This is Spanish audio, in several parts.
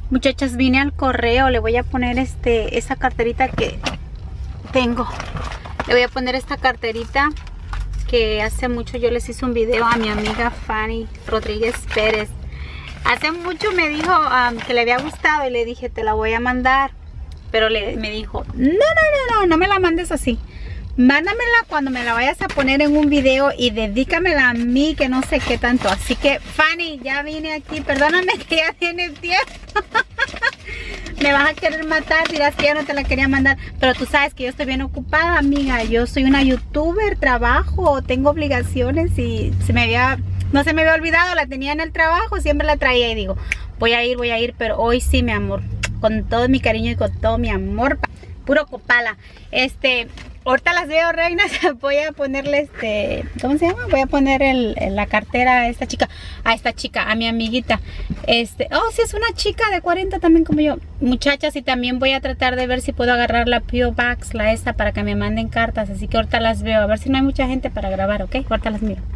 Muchachas, vine al correo, le voy a poner esa carterita que tengo. Le voy a poner esta carterita que hace mucho yo les hice un video a mi amiga Fanny Rodríguez Pérez. Hace mucho me dijo que le había gustado y le dije, te la voy a mandar. Pero me dijo, no me la mandes así. Mándamela cuando me la vayas a poner en un video y dedícamela a mí, que no sé qué tanto. Así que, Fanny, ya vine aquí. Perdóname que ya tienes tiempo. Me vas a querer matar, dirás que ya no te la quería mandar. Pero tú sabes que yo estoy bien ocupada, amiga. Yo soy una youtuber, trabajo, tengo obligaciones y no se me había olvidado, la tenía en el trabajo, siempre la traía y digo, voy a ir, pero hoy sí, mi amor, con todo mi cariño y con todo mi amor, puro copala. Ahorita las veo, reinas. Voy a ponerle ¿cómo se llama? Voy a poner la cartera a esta chica, a mi amiguita. Oh, sí, es una chica de 40 también como yo. Muchachas, y también voy a tratar de ver si puedo agarrar la P.O. Box, esta, para que me manden cartas. Así que ahorita las veo, a ver si no hay mucha gente para grabar, ¿ok? Ahorita las miro.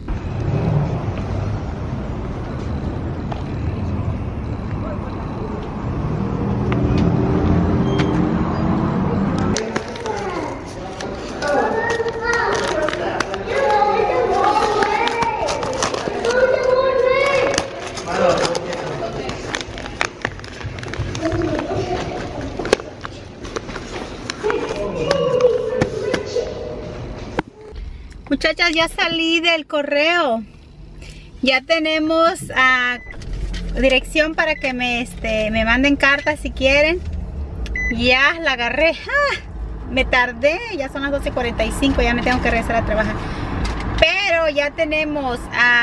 Muchachas, ya salí del correo. Ya tenemos dirección para que me manden cartas si quieren. Ya la agarré. Me tardé, ya son las 12:45, ya me tengo que regresar a trabajar. Pero ya tenemos,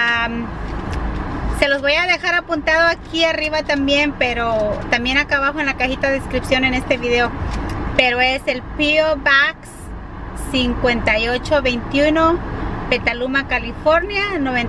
se los voy a dejar apuntado aquí arriba también, pero también acá abajo en la cajita de descripción en este video. Pero es el P.O. Box 5821, Petaluma, California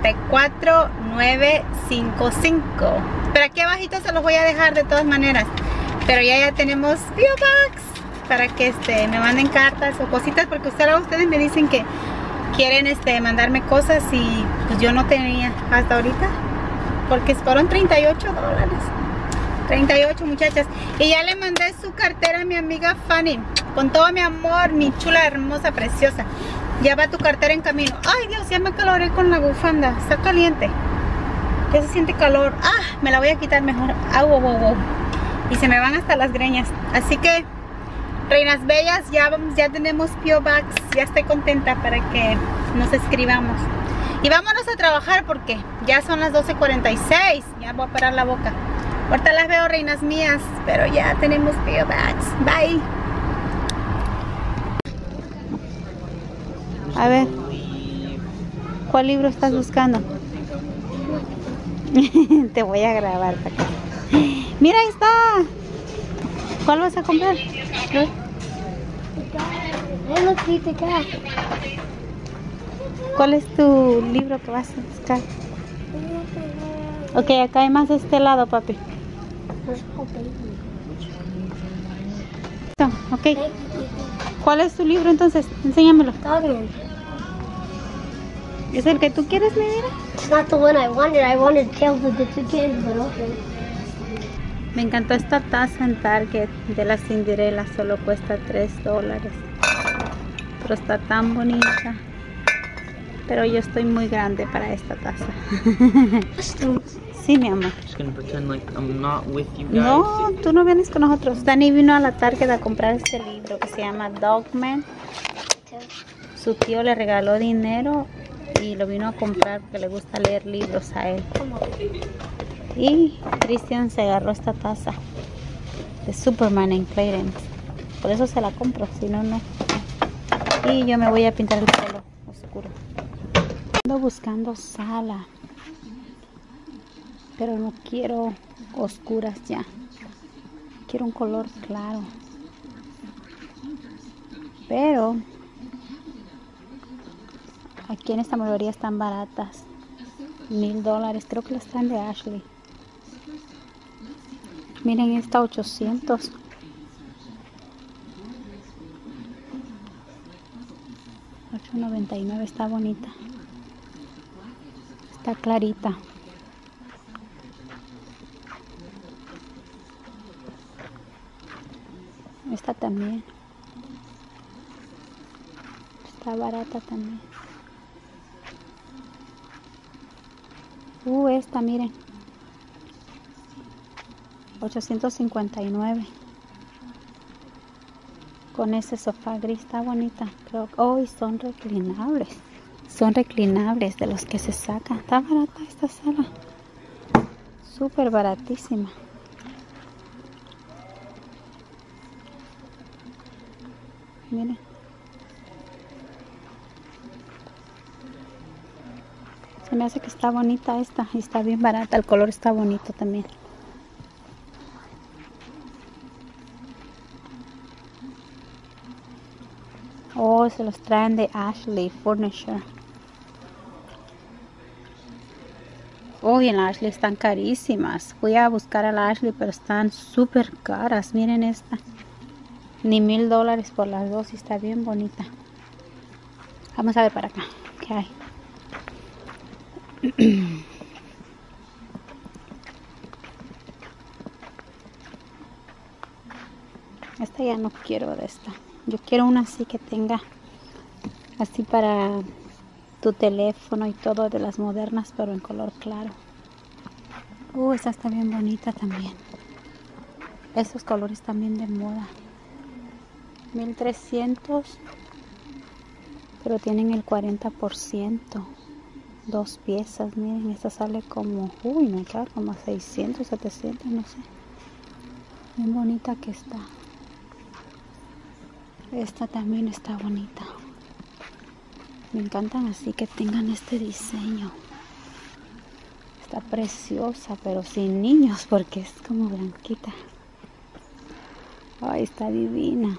94955. Pero aquí abajito se los voy a dejar de todas maneras. Pero ya tenemos P.O. Box para que me manden cartas o cositas, porque ustedes me dicen que quieren mandarme cosas y pues yo no tenía hasta ahorita, porque fueron $38. 38, muchachas. Y ya le mandé su cartera a mi amiga Fanny, con todo mi amor, mi chula, hermosa, preciosa. Ya va tu cartera en camino. Ay, Dios, ya me acaloré con la bufanda. Está caliente. Ya se siente calor. Me la voy a quitar mejor. Wow. Y se me van hasta las greñas. Así que, reinas bellas, ya tenemos P.O. Box. Ya estoy contenta para que nos escribamos. Y vámonos a trabajar porque ya son las 12:46. Ya voy a parar la boca. Ahorita las veo, reinas mías, pero ya tenemos P.O. Box. Bye. A ver, ¿cuál libro estás buscando? Te voy a grabar para acá. Mira, ahí está. ¿Cuál vas a comprar? ¿Cuál es tu libro que vas a buscar? Ok, acá hay más de este lado, papi. Ok. ¿Cuál es tu libro entonces? Enséñamelo. ¿Es el que tú quieres, mi vida? It's not the one I wanted. I wanted Tales of the Two Kids, but okay. Me encantó esta taza en Target de la Cinderella. Solo cuesta $3. Pero está tan bonita. Pero yo estoy muy grande para esta taza. Sí, mi amor. No, tú no vienes con nosotros. Dani vino a la Target a comprar este libro que se llama Dogman. Su tío le regaló dinero y lo vino a comprar porque le gusta leer libros a él. Y Christian se agarró esta taza de Superman en Clarence. Por eso se la compro, si no, no. Y yo me voy a pintar el pelo oscuro. Ando buscando sala, pero no quiero oscuras ya. Quiero un color claro. Pero aquí en esta mueblería están baratas. $1000. Creo que las traen de Ashley. Miren, esta 800. $8.99. Está bonita. Está clarita. Esta también. Está barata también. Esta, miren. 859. Con ese sofá gris, está bonita. Creo que son reclinables. Son reclinables de los que se sacan. Está barata esta sala. Súper baratísima. Miren. Se me hace que está bonita esta. Y está bien barata. El color está bonito también. Se los traen de Ashley Furniture. Y en la Ashley están carísimas. Fui a buscar a la Ashley, pero están súper caras. Miren esta. Ni $1000 por las dos y está bien bonita. Vamos a ver para acá. ¿Qué hay? Esta ya no quiero de esta. Yo quiero una así que tenga así para tu teléfono y todo, de las modernas, pero en color claro. Esta está bien bonita también. Esos colores también de moda. 1300, pero tienen el 40%. 2 piezas, miren, esta sale como, no, claro, como 600, 700, no sé. Bien bonita que está. Esta también está bonita. Me encantan así que tengan este diseño. Está preciosa, pero sin niños porque es como blanquita. Está divina.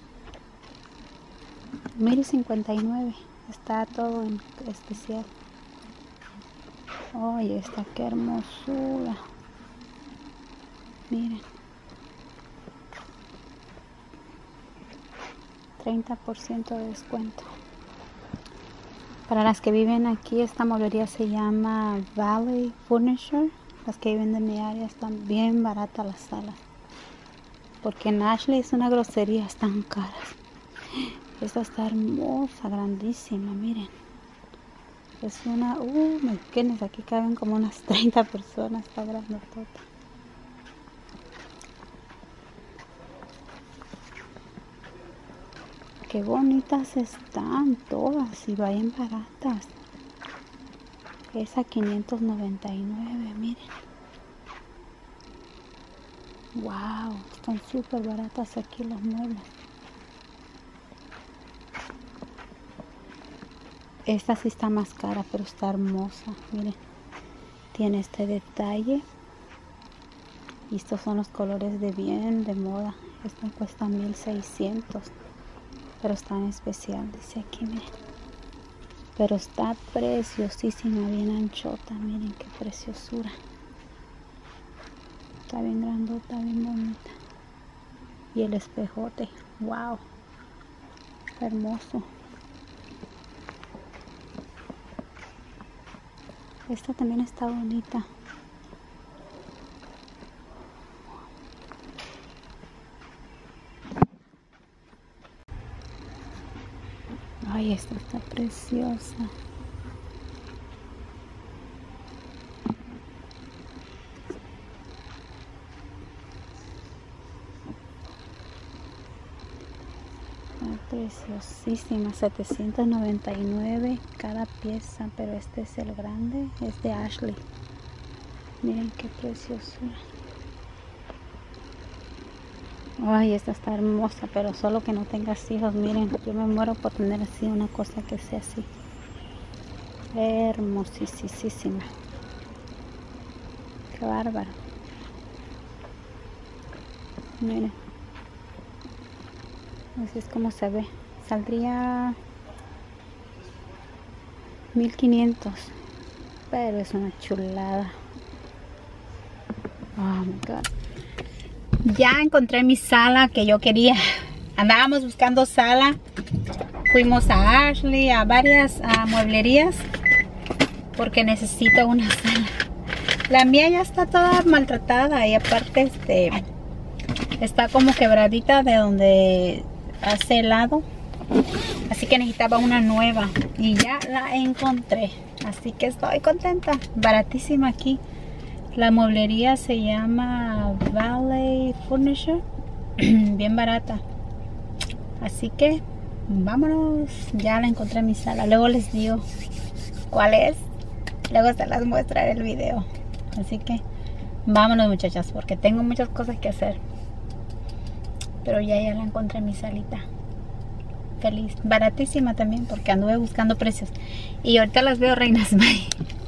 1059. Está todo en especial. Esta qué hermosura. Miren. 30% de descuento. Para las que viven aquí, esta mueblería se llama Valley Furniture. Las que viven de mi área, están bien baratas las salas. Porque en Ashley es una grosería, están caras. Esta está hermosa, grandísima, miren. Es una, my goodness, aquí caben como unas 30 personas, está grandotota. Qué bonitas están todas y vayan baratas. Esa 599, miren. Wow, están súper baratas aquí los muebles. Esta sí está más cara, pero está hermosa. Miren, tiene este detalle. Y estos son los colores de moda. Esta cuesta 1600. Pero está en especial, dice aquí, miren. Pero está preciosísima, bien anchota. Miren qué preciosura. Está bien grandota, bien bonita. Y el espejote, wow. Está hermoso. Esta también está bonita. Esta está preciosa. Está preciosísima. 799 cada pieza, pero este es el grande, es de Ashley. Miren qué preciosura. Esta está hermosa, pero solo que no tengas hijos. Miren, yo me muero por tener así una cosa que sea así. Hermosísima. Qué bárbaro. Miren. Así es como se ve. Saldría 1500. Pero es una chulada. Oh my God. Ya encontré mi sala que yo quería. Andábamos buscando sala. Fuimos a Ashley, a varias mueblerías. Porque necesito una sala. La mía ya está toda maltratada. Y aparte Está como quebradita de donde hace helado. Así que necesitaba una nueva y ya la encontré. Así que estoy contenta. Baratísima aquí. La mueblería se llama Valley Furniture. Bien barata. Así que vámonos. Ya la encontré en mi sala. Luego les digo cuál es. Luego se las muestra el video. Así que vámonos, muchachas, porque tengo muchas cosas que hacer. Pero ya la encontré en mi salita. Feliz. Baratísima también porque anduve buscando precios. Y ahorita las veo, reinas. Bye.